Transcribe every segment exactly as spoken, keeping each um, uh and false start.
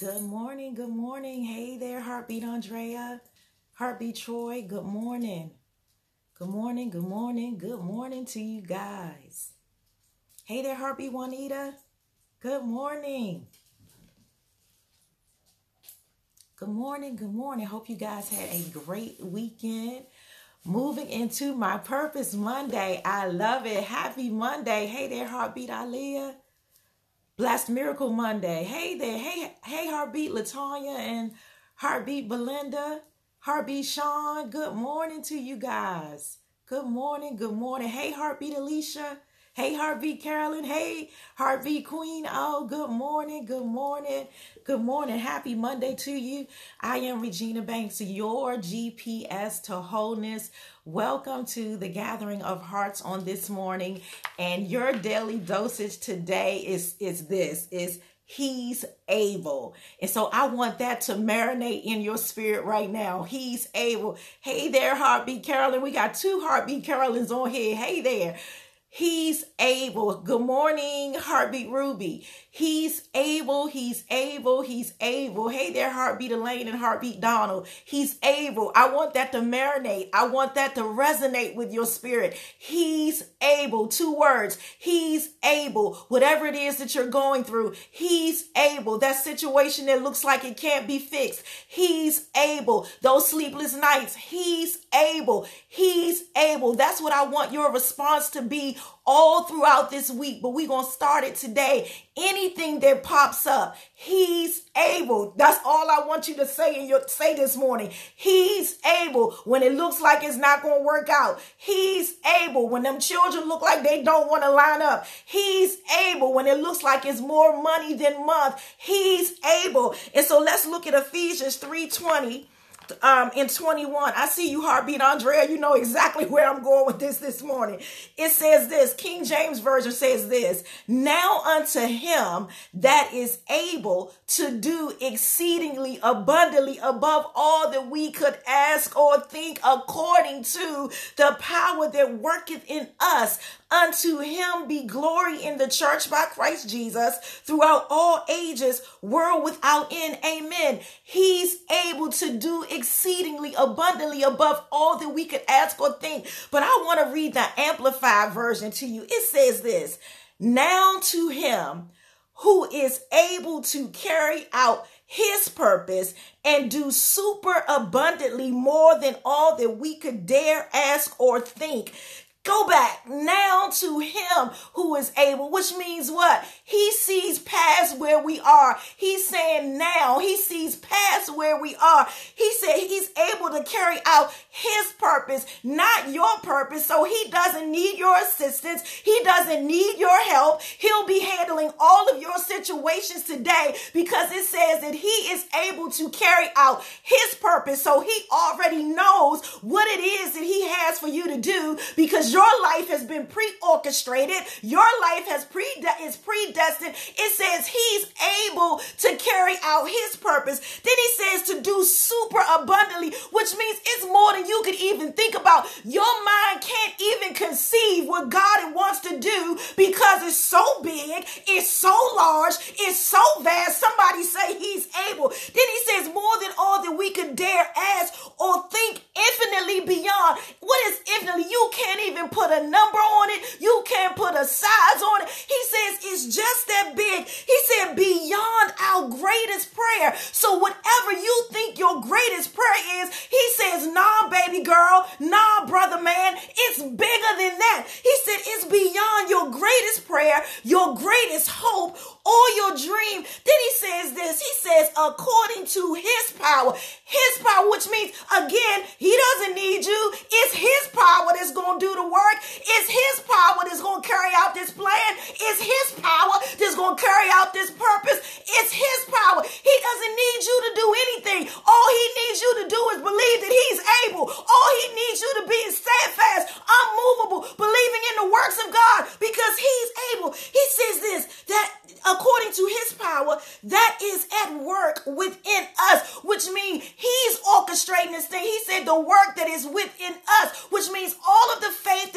Good morning. Good morning. Hey there, Heartbeat Andrea. Heartbeat Troy. Good morning. Good morning. Good morning. Good morning to you guys. Hey there, Heartbeat Juanita. Good morning. Good morning. Good morning. Hope you guys had a great weekend. Moving into my Purpose Monday. I love it. Happy Monday. Hey there, Heartbeat Aaliyah. Blessed Miracle Monday. Hey there. Hey, hey, Heartbeat Latanya and Heartbeat Belinda. Heartbeat Sean. Good morning to you guys. Good morning. Good morning. Hey, Heartbeat Alicia. Hey, Heartbeat Carolyn. Hey, Heartbeat Queen. Oh, good morning. Good morning. Good morning. Happy Monday to you. I am Regina Banks, your G P S to wholeness. Welcome to the gathering of hearts on this morning. And your daily dosage today is, is this, is He's able. And so I want that to marinate in your spirit right now. He's able. Hey there, Heartbeat Carolyn. We got two Heartbeat Carolyns on here. Hey there. He's able. Good morning, Heartbeat Ruby. He's able. He's able. He's able. Hey there, Heartbeat Elaine and Heartbeat Donald. He's able. I want that to marinate. I want that to resonate with your spirit. He's able. Two words. He's able. Whatever it is that you're going through, he's able. That situation that looks like it can't be fixed, he's able. Those sleepless nights, he's able. He's able. That's what I want your response to be all throughout this week, but we're going to start it today. Anything that pops up, he's able. That's all I want you to say in your say this morning. He's able. When it looks like it's not going to work out, he's able. When them children look like they don't want to line up, he's able. When it looks like it's more money than month, he's able. And so let's look at Ephesians three twenty. Um, in twenty-one, I see you, Heartbeat Andrea. You know exactly where I'm going with this this morning. It says this, King James Version says this, now unto him that is able to do exceedingly abundantly above all that we could ask or think, according to the power that worketh in us. Unto him be glory in the church by Christ Jesus throughout all ages, world without end. Amen. He's able to do exceedingly abundantly above all that we could ask or think. But I want to read the Amplified version to you. It says this, now to him who is able to carry out his purpose and do super abundantly more than all that we could dare ask or think. Go back now to him who is able, which means what? He sees past where we are. He's saying now he sees past where we are. He said he's able to carry out his purpose, not your purpose. So he doesn't need your assistance. He doesn't need your help. He'll be handling all of your situations today because it says that he is able to carry out his purpose. So he already knows what it is that he has for you to do because your life has been pre-orchestrated. Your life has pre is predestined. It says he's able to carry out his purpose. Then he says to do super abundantly, which means it's more than you could even think about. Your mind can't even conceive what God wants to do because it's so big, it's so large, it's so vast. Somebody say he's able. Then he says more than all that we could dare ask or think, infinitely beyond. What is infinitely? You can't even put a number on it. You can't put a size on it. He says it's just that big. He said beyond our greatest prayer. So whatever you think your greatest prayer is, he says, nah, baby girl, nah, brother man, it's bigger than that. He said it's beyond your greatest prayer, your greatest hope, or your dream. Then he says this, he says, according to his power, his power, which means, again, he doesn't need you. It's his power that's going to do the work. It's his power that's going to carry out this plan. It's his power that's going to carry out this purpose. It's his power. He doesn't need you to do anything. All he needs you to do is believe that he's able. All he needs you to be is steadfast, unmovable, believing in the works of God because he's able. He says this, that according to his power that is at work within us, which means he's orchestrating this thing. He said the work that is within us, which means all of the faith that's on the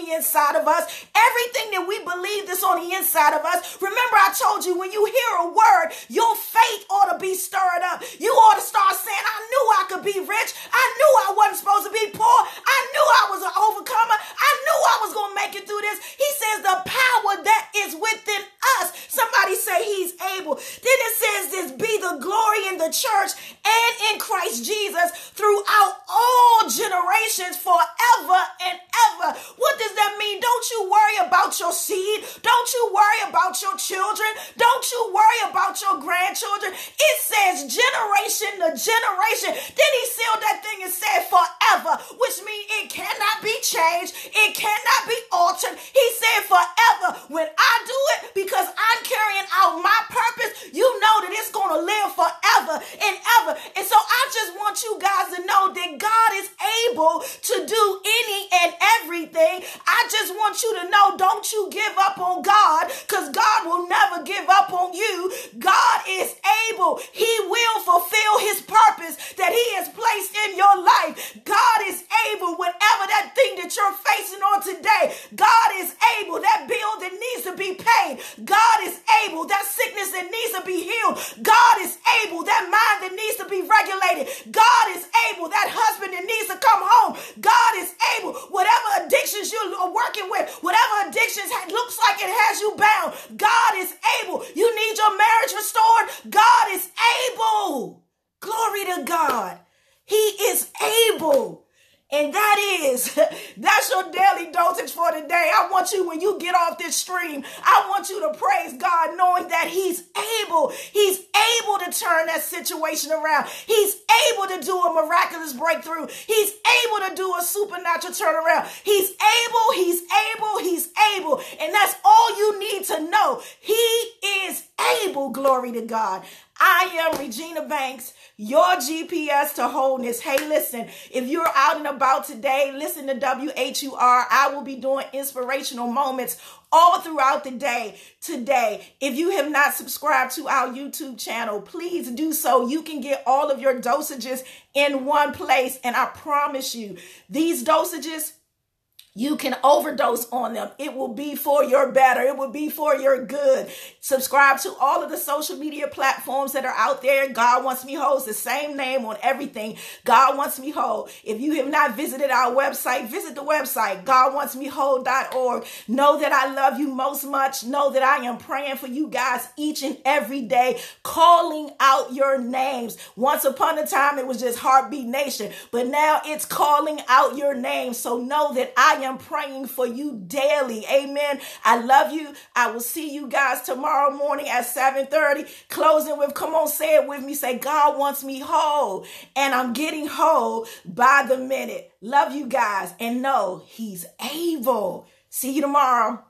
the inside of us. Everything that we believe that's on the inside of us. Remember, I told you, when you hear a word, your faith ought to be stirred up. You ought to start saying, I knew I could be rich. I knew I wasn't supposed to be poor. I knew I was an overcomer. I knew I was going to make it through this. He says the power that is within us. Somebody say he's able. Then it says this, be the glory in the church and in Christ Jesus throughout all generations forever and ever. What does that mean? Don't you worry about your seed. Don't you worry about your children. Don't you worry about your grandchildren. It says generation to generation. Then he sealed that thing and said forever, which means it cannot be changed. It cannot be altered. He said forever. When I do it, because I'm carrying out my purpose, you know that it's going to live forever and ever. And so I just want you guys to know that God is able to do any and everything. I just want you to know, don't you give up on God, because God will never give up on you. God is able. He will fulfill his purpose that he has placed in your life. God is able. Whatever that thing that you're facing on today, God is able. That bill that needs to be paid, God is able. That sickness that needs to be healed, God is able. That mind that needs to be regulated, God is able. That husband that needs to come home, God is able. Whatever addictions you are working with, whatever addictions looks like it has you bound, God is able. You need your marriage restored, God is able. Glory to God. He is able. And that is, that's your daily dosage for today. I want you, when you get off this stream, I want you to praise God knowing that he's able. He's able to turn that situation around. He's able to do a miraculous breakthrough. He's able to do a supernatural turnaround. He's able, he's able, he's able. And that's all you need to know. He is able. Glory to God. I am Regina Banks, your G P S to wholeness. Hey, listen, if you're out and about today, listen to W H U R. I will be doing inspirational moments all throughout the day today. If you have not subscribed to our YouTube channel, please do so. You can get all of your dosages in one place. And I promise you, these dosages, you can overdose on them. It will be for your better. It will be for your good. Subscribe to all of the social media platforms that are out there. God Wants Me Whole is the same name on everything. God Wants Me Whole. If you have not visited our website, visit the website, god wants me whole dot org. Know that I love you most much. Know that I am praying for you guys each and every day, calling out your names. Once upon a time, it was just Heartbeat Nation, but now it's calling out your names. So know that I am praying for you daily. Amen. I love you. I will see you guys tomorrow morning at seven thirty. Closing with, come on, say it with me. Say, God wants me whole, and I'm getting whole by the minute. Love you guys, and know he's able. See you tomorrow.